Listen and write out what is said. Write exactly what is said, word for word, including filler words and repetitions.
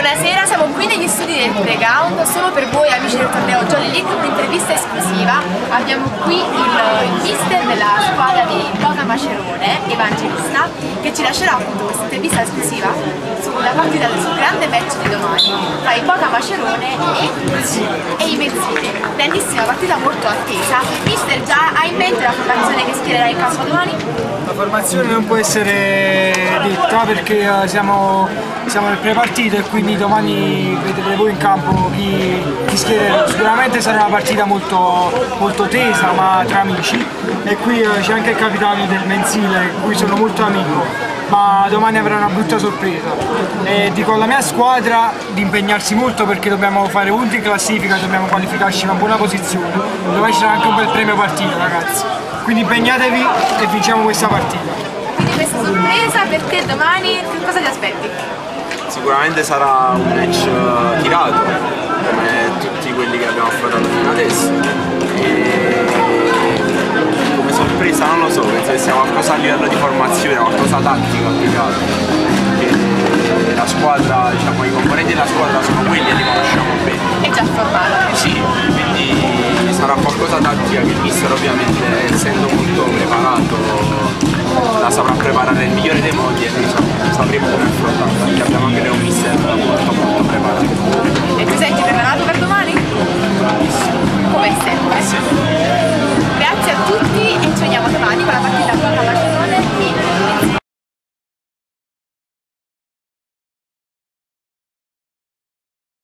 Buonasera, siamo qui negli studi del Playground, solo per voi amici del torneo Jolly League, un'intervista esclusiva. Abbiamo qui il, il mister della squadra di Poca Macerone, Evangelista, che ci lascerà appunto questa intervista esclusiva sulla partita, sul grande match di domani tra i Poca Macerone e, e i Mezzini. Grandissima partita, molto attesa. Mister, già hai in mente la formazione che schiererà in campo domani? La formazione non può essere detta perché uh, siamo, siamo nel prepartito e quindi domani vedrete voi in campo chi, chi schiererà. Sicuramente sarà una partita molto, molto tesa, ma tra amici, e qui uh, c'è anche il capitano del mensile, cui sono molto amico, ma domani avrà una brutta sorpresa. E dico alla mia squadra di impegnarsi molto perché dobbiamo fare punti in classifica, dobbiamo qualificarci in una buona posizione. Domani ci sarà anche un bel premio partita, ragazzi. Quindi impegnatevi e vinciamo questa partita. Quindi questa sorpresa per te domani, che cosa ti aspetti? Sicuramente sarà un match tirato, come tutti quelli che abbiamo affrontato fino adesso. E come sorpresa non lo so, penso che sia qualcosa a livello di formazione, qualcosa tattico applicato. E la squadra, diciamo, i componenti della squadra sono quelli e li conosciamo bene. È già formata? Sì, quindi sarà qualcosa tattica che il mister, ovviamente essendo molto preparato, la saprà preparare nel migliore dei modi e noi sapremo come affrontarla, perché abbiamo anche noi un mister molto molto preparato.